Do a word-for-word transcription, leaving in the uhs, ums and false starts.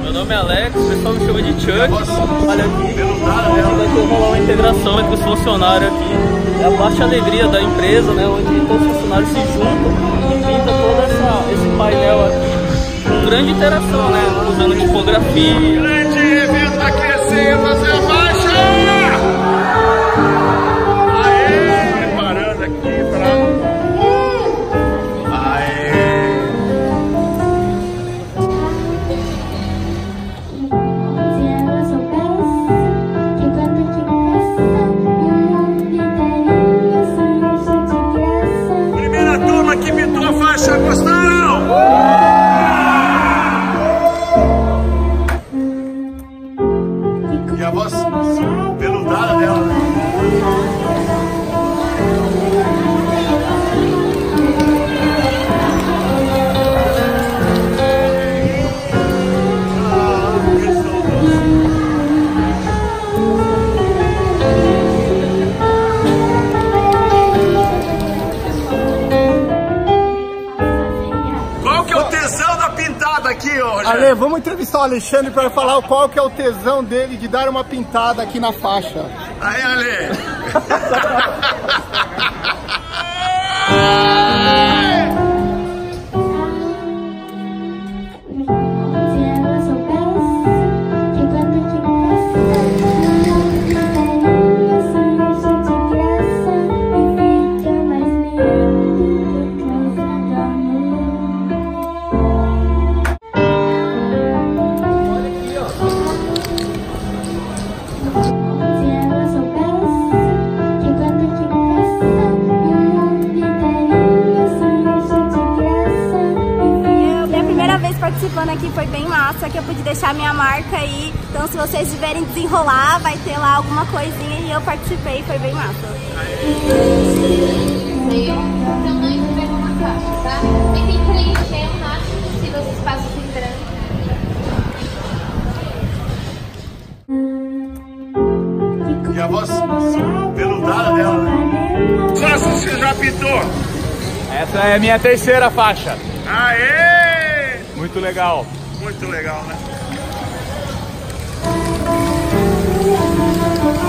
Meu nome é Alex, o pessoal me chama de Chuck. Olha aqui, vai rolar uma integração entre os funcionários aqui. É a parte alegria da empresa, né? Onde todos os funcionários se juntam e pinta todo essa, esse painel aqui. Com grande interação, né? Usando tipografia. Grande evento tá crescendo, Zé Baixa! Aê! Preparando aqui pra... Gostaram? E a voz veludada dela, né? Aqui hoje. Ale, vamos entrevistar o Alexandre para falar qual que é o tesão dele de dar uma pintada aqui na faixa. Aí, Ale! Participando aqui foi bem massa, que eu pude deixar minha marca aí. Então se vocês tiverem desenrolar, vai ter lá alguma coisinha e eu participei, foi bem massa. Tamanho que pega uma caixa, tá? Tentem preencher o máximo possível os espaços em branco. E a voz veludada dela, né? Quantas você já pintou? Essa é a minha terceira faixa. Aê! Muito legal. Muito legal, né?